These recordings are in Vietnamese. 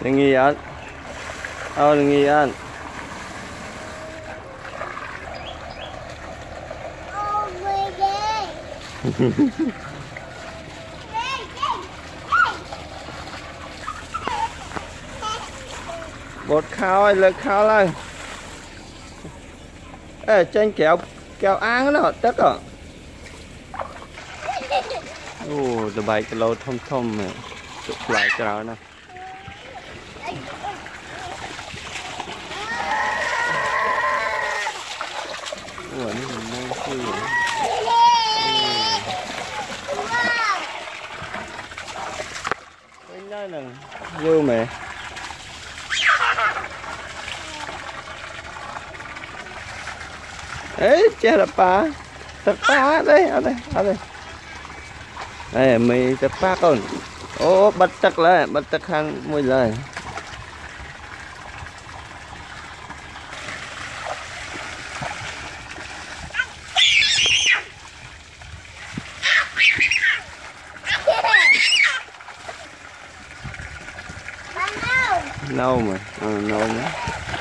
đừng nghi ăn đừng nghi ăn bột khao ai lực khao lên ê tranh kéo kéo áng nó tất cả ô tụi bay cái lô thom thom này tụi lại cho nó nè ủa nó mình đang chơi cái nơi nè vô mẹ ấy che là tập pa đây ở đây đây mày tập pa con ô bắt tắc hàng môi lời nâu mà nâu mà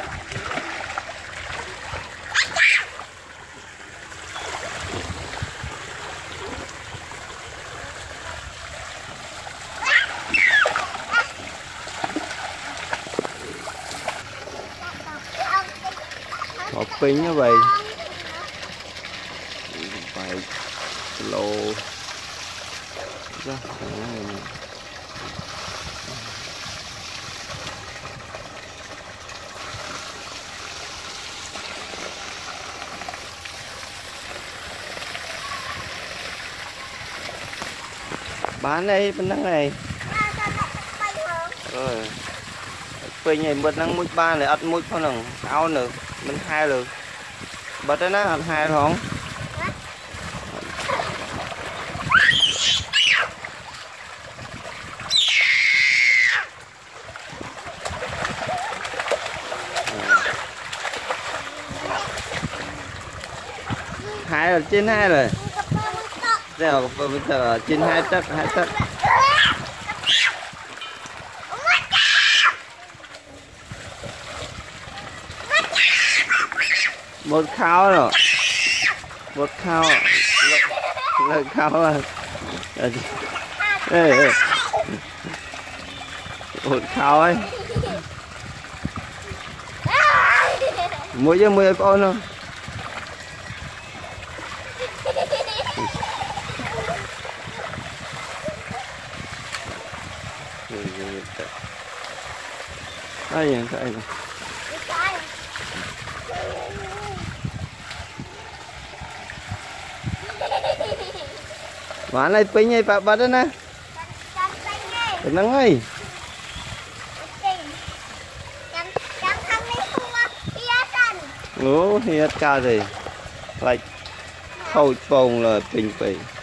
một pin như vậy vài lô bán đây bên năng này rồi pin này bên năng mũi ba này ăn mũi con nằng áo nữa mình hai được bật đấy nó ăn hai không hai là trên hai rồi giờ bây giờ trên hai tấc một khao rồi một khao lợi khao là ê một khao ấy mỗi giờ 10 con không đây này đây này bán này pin này bà đó nè đừng nắng ơi hiệt ca gì lại khâu bông là pin pin